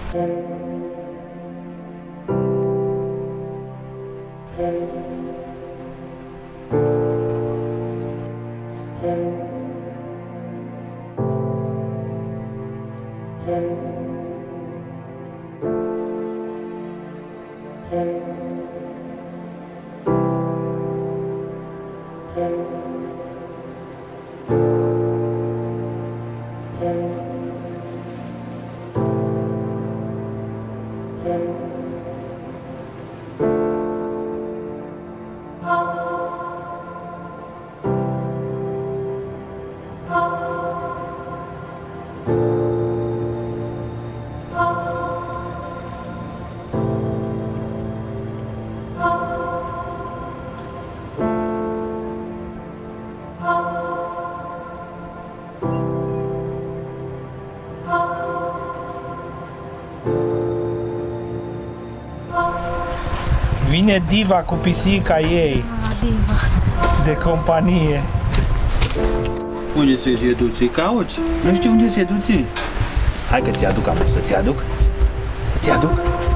Vine Diva cu pisica ei. Diva. De companie. Unde se duce? Cauți? Nu știu unde se duce. Hai că ți-aduc acum, să ți-aduc. Ți-aduc?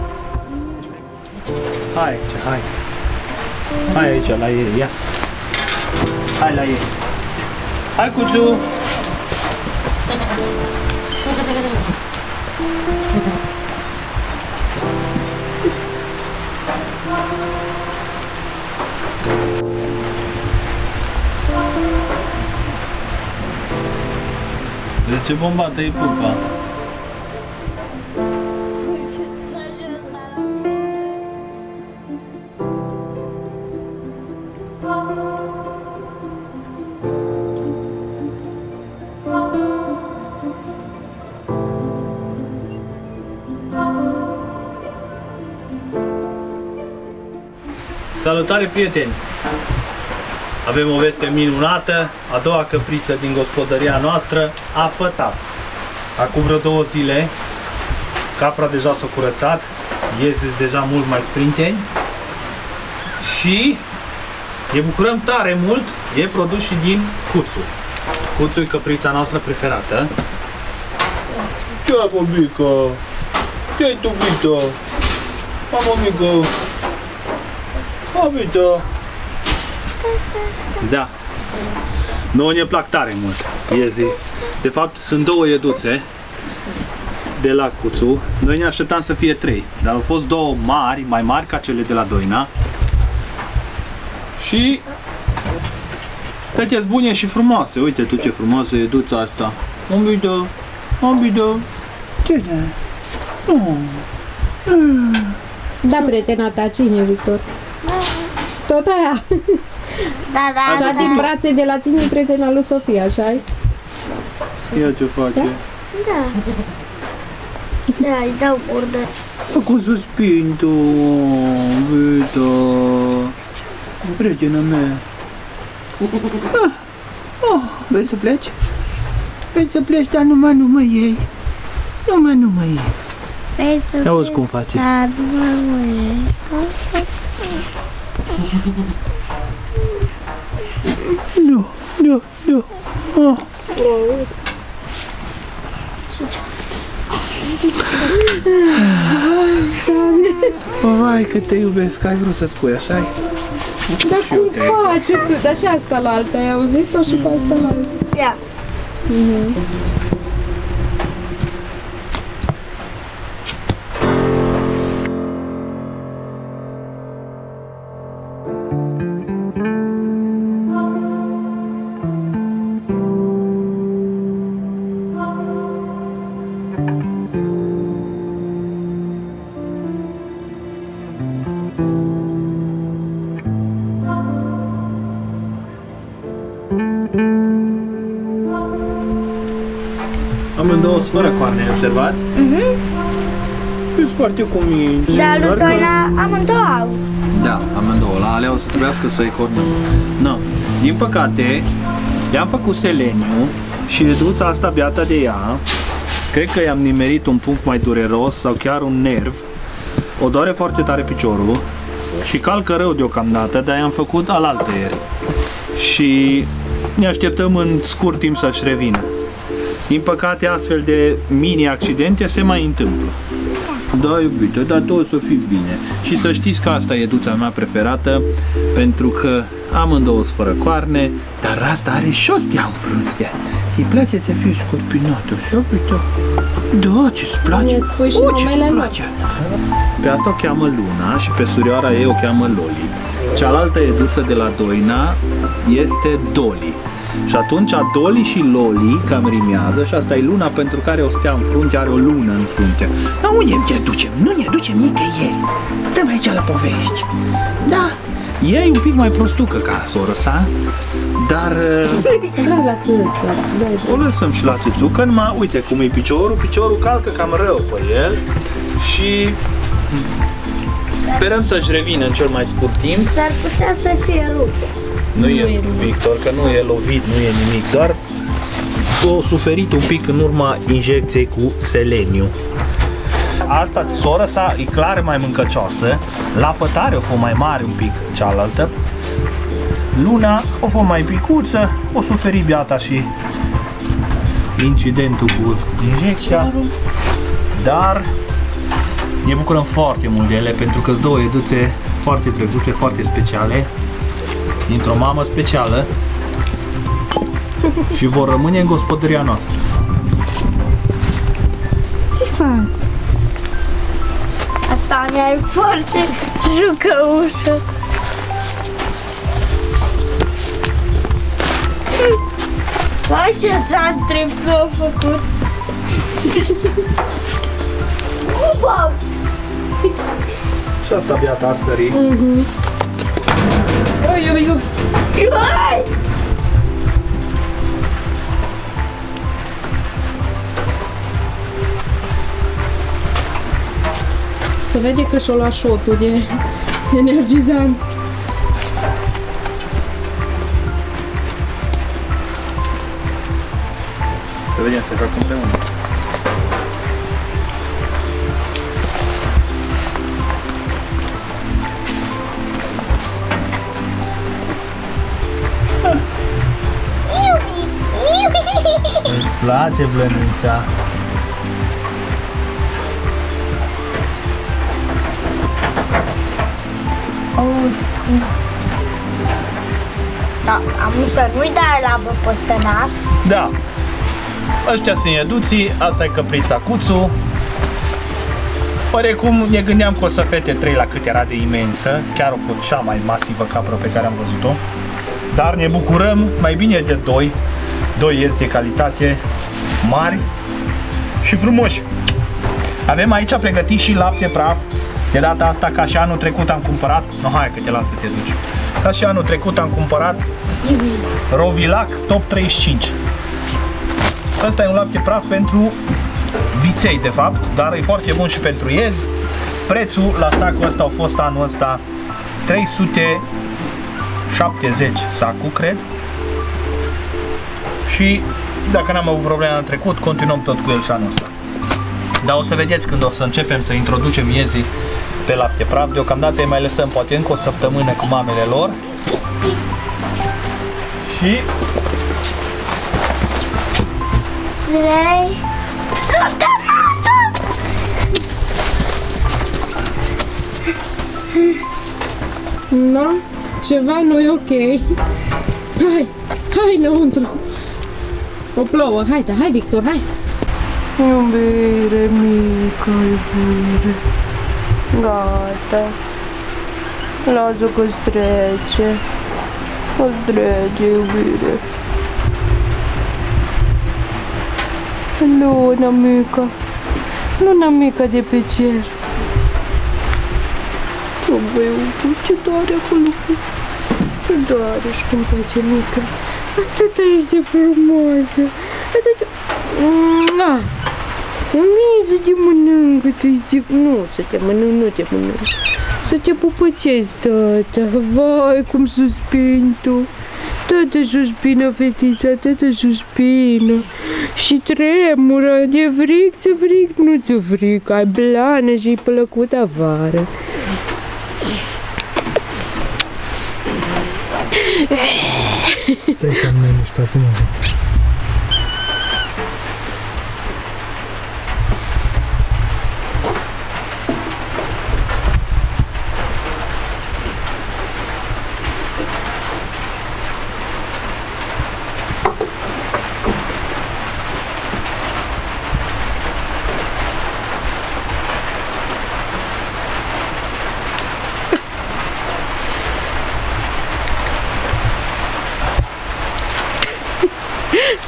Hai, hai. Hai aici, la ei, ia. Hai la ei. Hai, Cuțu! De ce bombată-i pupa? Salutare, prieteni! Avem o veste minunată, a doua căpriță din gospodăria noastră a fătat. Acum vreo 2 zile, capra deja s-a curățat, ieziți deja mult mai sprinteni și ne bucurăm tare mult, e produs și din Cuțu. Cuțu e căprița noastră preferată. Ce-ai, mămică? Ce-ai tu, Vito? Mămică? Vito? Da. Nouă ne plac tare mult iezii. De fapt, sunt 2 ieduțe de la Cuțu. Noi ne așteptam să fie 3, dar au fost 2 mari, mai mari ca cele de la Doina. Și sunteți bune și frumoase. Uite tu ce frumoasă ieduța asta. Ambido, ambido. Ce ne? Da, prietena ta, cine, Victor? Tot aia. Da, da. Cea din brațe de la tine, prietena lui Sofia, așa-i? Ia ce face. Da. Da, îi dau ordă. Cu suspintul, Vito. Prietena mea. Vrei să pleci? Vrei să pleci, dar numai nu mă iei. Numai nu mă iei. Vrei să pleci? Auzi cum face. Da, numai mă iei. Nu, nu, nu. Oh. Vai, că te iubesc, ai vrut să spui, așa-i? Dar cum face tu? Dar și asta la alta, ai auzit-o și pe asta la alta? Ia. Amândouă sunt fără coarne, ai observat? Sunt foarte cuminți. Dar lui Doina amândouă au. Da, amândouă. La alea o să trebuiască să-i cornăm. Nu. Din păcate, i-am făcut seleniu și reduța asta beată de ea, cred că i-am nimerit un punct mai dureros sau chiar un nerv. O doare foarte tare piciorul și calcă rău deocamdată, dar i-am făcut alaltăieri. Și ne așteptăm în scurt timp să-și revină. Din păcate, astfel de mini-accidente se mai întâmplă. Da, iubito, dar tot o să fii bine. Și să știți că asta e duța mea preferată, pentru că amândouă sunt fără coarne, dar asta are și o stea în frunte. Îi place să fie scorpionată, așa, uite. Da, ce-ți place? Ne spui și numele lor. Pe asta o cheamă Luna și pe surioara ei o cheamă Loli. Cealaltă eduță de la Doina este Doli. Și atunci Doli și Loli cam rimează și asta e Luna pentru care o stea în frunte, are o lună în frunte. Dar unde ne ducem? Nu ne ducem nicăieri. Stăm aici la povești. Da, e un pic mai prostucă ca soră sa, dar La țâță. o lăsăm și la țâțucă, numai uite cum e piciorul calcă cam rău pe el și sperăm să-și revină în cel mai scurt timp. S-ar putea să fie rupt. Nu e Victor, că nu e lovit, nu e nimic, doar o suferit un pic în urma injecției cu seleniu. Asta, sora sa, e clar mai mâncăcioasă, la fătare o fost mai mare un pic cealaltă, Luna o fost mai picuță, o suferit beata și incidentul cu injecția, dar ne bucurăm foarte mult de ele pentru că sunt două eduțe foarte drăguțe, foarte speciale, dintr-o mamă specială și vor rămâne în gospodăria noastră. Ce faci? Asta mi-ar foarte jucăușă. Vai, ce s-a triplu făcut. Wow! Și asta beata ar sări. Oi, oi, oi. Vai! Se vede că și-o lua șotul de energizant. Să vedem, să fac împreună. Îți place blănița? Da, am să nu-i dai labă peste nas. Da. Ăștia sunt eduții, asta e căprița Cuțu. Oarecum ne gândeam că o să fete 3 la cât era de imensă. Chiar a fost cea mai masivă capră pe care am văzut-o. Dar ne bucurăm mai bine de 2. 2 ies de calitate, mari și frumoși. Avem aici pregătit și lapte praf. De data asta, ca și anul trecut am cumpărat. No, hai că te las să te duci. Ca și anul trecut am cumpărat Rovilac Top 35. Ăsta e un lapte praf pentru viței, de fapt, dar e foarte bun și pentru iezi. Prețul la sacul ăsta a fost anul ăsta 370 sacul, cred. Și dacă n-am avut probleme anul trecut, continuăm tot cu el și anul ăsta. Dar o să vedeți când o să începem să introducem iezii pe lapte praf. Deocamdată îi mai lăsăm poate încă o săptămână cu mamele lor. Și... 3. No? Ceva nu e ok. Hai, hai înăuntru. O plouă, hai Victor, hai. Iubire mică, iubire. Gata. Lasă că-ți trece. O-ți trece, iubire. Luna mică. Luna mică de pe cer. Tu, băi, ce doare acolo. Ce doare, șcumpace mică. Atâta ești de frumoasă. Atâta... Na. Să te mănâncă, tu ești de... Nu, să te mănânc, nu te mănânc. Să te pupățezi, tata. Vai, cum suspini tu. Tata suspină, fetița, tata suspină. Și tremură, de fric, nu ți-o fric. Ai blană și-i plăcut afară. Stai să nu ne mișcați-mă.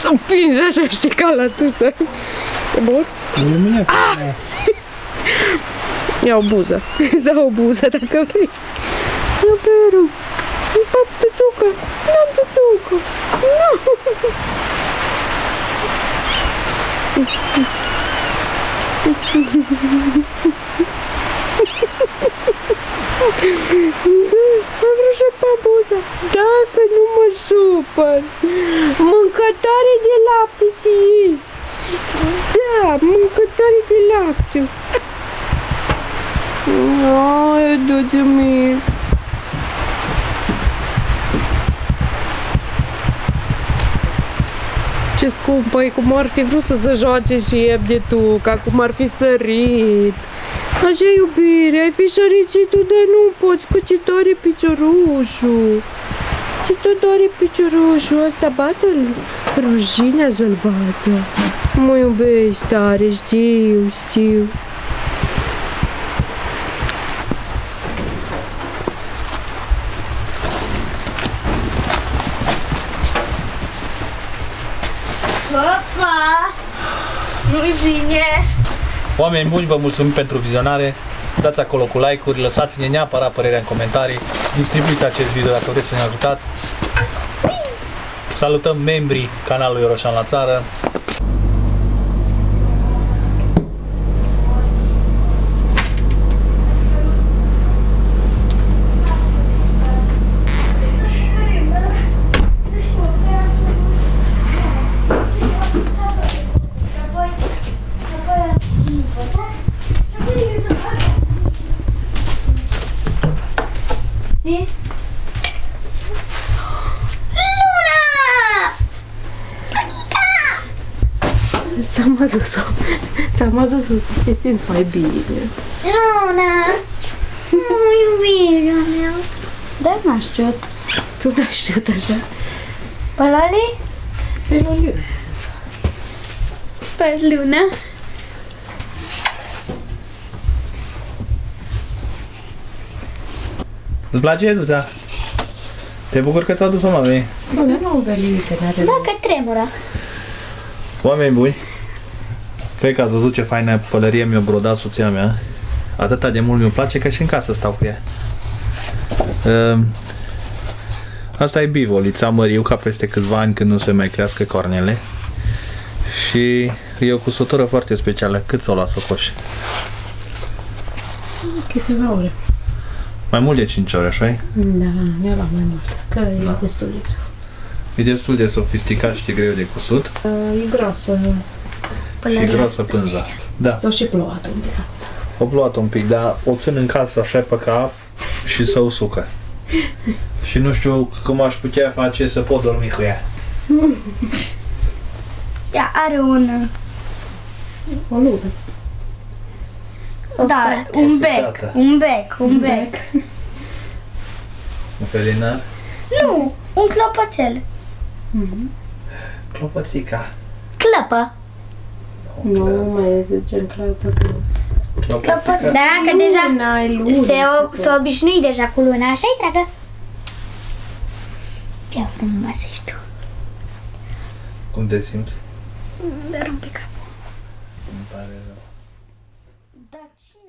să împingi așa, știi, ca la țâță. E bun? Nu e frumos. Ia o buză. Sau o buză, dacă vrei. Ia, Peru. Îmi pap țuțucă. N-am țuțucă. Nu. Am vrut să pap buza. Dacă nu mă supăr. Mâncătoare de lapte ți-is. Da, mâncătoare de lapte. Ai, duce mic. Ce scumpă e, cum ar fi vrut să se joace și Ebdetuca, cum ar fi sărit. Așa, iubire, ai fi sărit și tu, dar nu poți, că te doare piciorușul. Te tot doare piciorușul, asta bate rușinea să-l bată. Mă iubești tare, știu, știu. Papa! Nu-i bine! Oameni buni, vă mulțumim pentru vizionare. Dați acolo cu like-uri, lăsați-ne neapărat părerea în comentarii. Distribuiți acest video dacă vreți să ne ajutați. Salutăm membrii canalului Oroșan la țară. Ți-am adus-o să te simți mai bine. Luna! Nu, iubirea mea! Dar n-aș știut. Tu n-ai știut așa? Pălali? Peloliu. Luna? Îți place, Eduța? Te bucur că ți-a adus-o mamei? Da, nu venit, n-are. Da, că tremură. Oameni buni, cred că ați văzut ce faină pălărie mi-a brodat soția mea. Atâta de mult mi-o place că și în casă stau cu ea. Asta e bivolița măriu, ca peste câțiva ani când nu se mai crească cornele. Și e o cusătură foarte specială. Cât s-o las-o coș? Câteva ore. Mai mult de 5 ore, așa-i? Da, mi-a luat mai mult, că e destul de greu. E destul de sofisticat și de greu de cusut. E grosă. Și grosă pânza. Da. S-au și plouat un pic acum. O plouat un pic, dar o țin în casă așa pe cap și să usucă. Și nu știu cum aș putea face să pot dormi cu ea. Ea are un... O lună. Da, un bec. Un bec, un bec. Un felinar? Nu, un clopoțel. Clopățica. Clăpă. Nu mai zicem clapă. Clopățica. Da, că deja Luna, s-a obișnuit deja cu luna, așa-i, dragă? Ce frumoasă ești tu. Cum te simți? Doar un pic acum. Îmi pare rău. Dar ce?